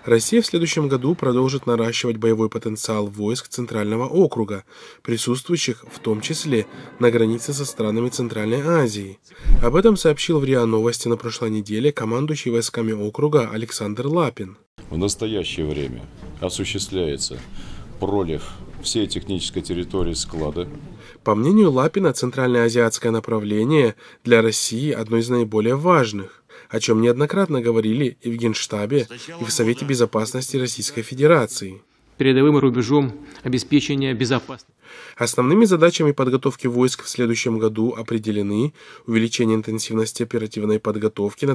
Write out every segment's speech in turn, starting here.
Россия в следующем году продолжит наращивать боевой потенциал войск Центрального округа, присутствующих в том числе на границе со странами Центральной Азии. Об этом сообщил в РИА Новости на прошлой неделе командующий войсками округа Александр Лапин. В настоящее время осуществляется пролив всей технической территории склада. По мнению Лапина, центральноазиатское направление для России одно из наиболее важных, о чем неоднократно говорили и в Генштабе, и в Совете Безопасности Российской Федерации. Передовым рубежом обеспечения безопасности. Основными задачами подготовки войск в следующем году определены увеличение интенсивности оперативной подготовки на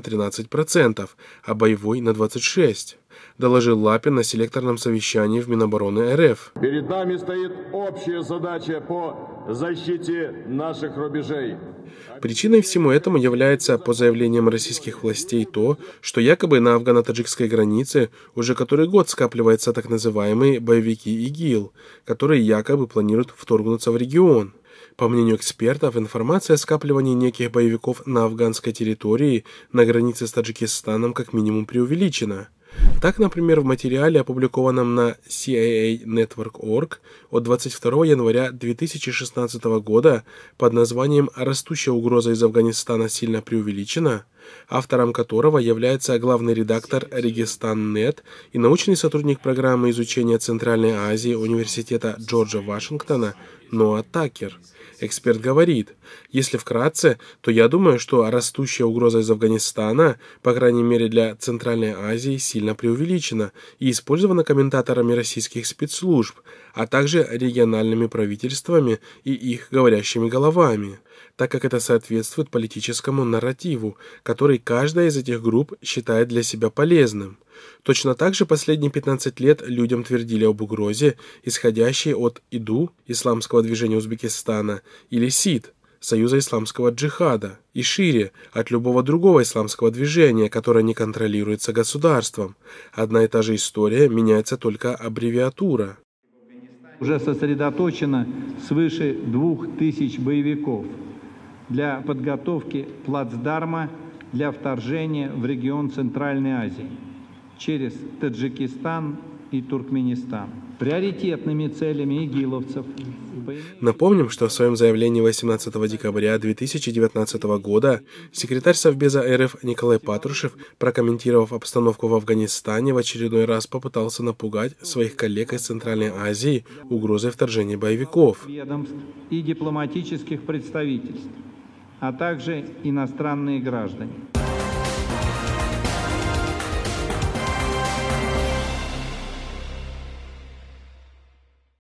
13%, а боевой на 26%, доложил Лапин на селекторном совещании в Минобороны РФ. Перед нами стоит общая задача по защите наших рубежей. Причиной всему этому является, по заявлениям российских властей, то, что якобы на афгано-таджикской границе уже который год скапливаются так называемые боевики ИГИЛ, которые якобы планируют вторгнуться в регион. По мнению экспертов, информация о скапливании неких боевиков на афганской территории на границе с Таджикистаном как минимум преувеличена. Так, например, в материале, опубликованном на CIA Network.org от 22 января 2016 года под названием «Растущая угроза из Афганистана сильно преувеличена», автором которого является главный редактор Регистан.нет и научный сотрудник программы изучения Центральной Азии Университета Джорджа Вашингтона Ноа Такер. Эксперт говорит, если вкратце, то я думаю, что растущая угроза из Афганистана, по крайней мере для Центральной Азии, сильно преувеличена и использована комментаторами российских спецслужб, а также региональными правительствами и их говорящими головами, так как это соответствует политическому нарративу, который каждая из этих групп считает для себя полезным. Точно так же последние 15 лет людям твердили об угрозе, исходящей от ИДУ, Исламского движения Узбекистана, или СИД, Союза исламского джихада, и шире, от любого другого исламского движения, которое не контролируется государством. Одна и та же история, меняется только аббревиатура. Уже сосредоточено свыше 2000 боевиков для подготовки плацдарма для вторжения в регион Центральной Азии через Таджикистан и Туркменистан. Приоритетными целями игиловцев. Напомним, что в своем заявлении 18 декабря 2019 года секретарь Совбеза РФ Николай Патрушев, прокомментировав обстановку в Афганистане, в очередной раз попытался напугать своих коллег из Центральной Азии угрозой вторжения боевиков. И дипломатических представительств, а также иностранные граждане.